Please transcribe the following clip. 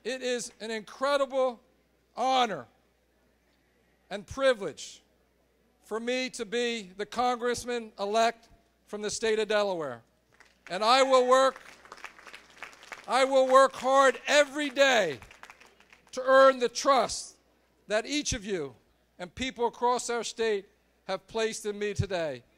It is an incredible honor and privilege for me to be the congressman-elect from the state of Delaware. And I will work hard every day to earn the trust that each of you and people across our state have placed in me today.